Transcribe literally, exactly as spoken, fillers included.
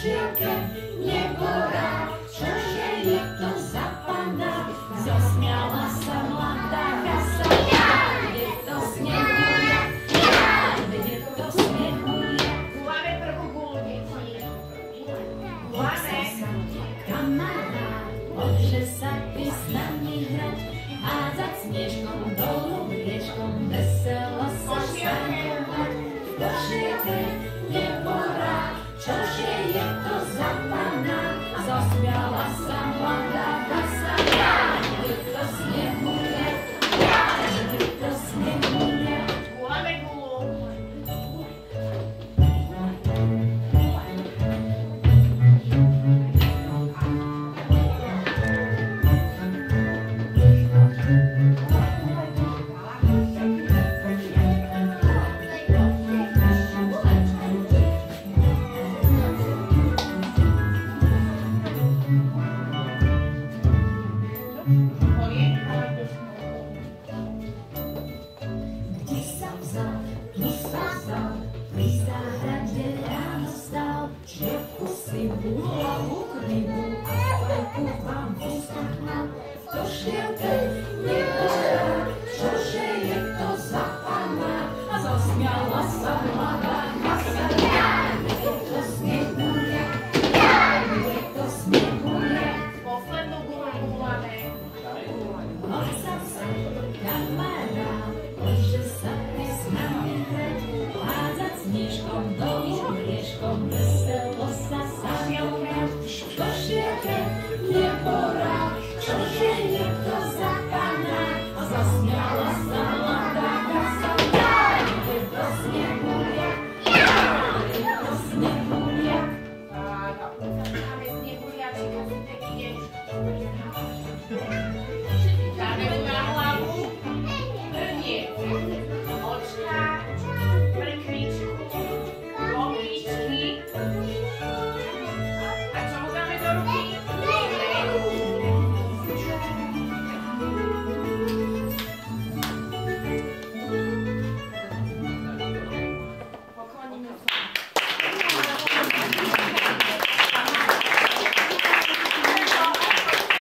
košielke nebora, čože je to za pana? Zasmiala sa mladá hasa, je to snehulia, je to snehulia. Máme prvú gulu, deti. Máme. Kamarát, môže sa ty s nami hrať, hádzať snežkom dolu, riečkom, veselo sa saniovať. V košielke nebora, čože je to za pana? Zasmiala sa mladá hasa, je to snehulia, je to snehulia. Máme gulu. Kde sa vzal, tu sa vzal, pri záhrade ráno stal, čiapku si hlavu krivu, a spajku vám v ústach mal. V košielke nebora, čože je to za pana? A zasmiala sa mladá hasa, je to snehulia, je to snehulia. Poslednú gulu máme. Hľadal sa kamarát, môže sa ty s nami hrať, hádzať snežkom dolu, rieškom, veselo sa saniovať. V košielke nebora, čože je to za pana? A zasmiala sa mladá hasa, je to snehulia, je to snehulia. Máme snehuliačika, si taký deňuško. Dáme mu na hlavu hrniec, očka, brkvičku, lopičky. A čo mu dáme do ruky?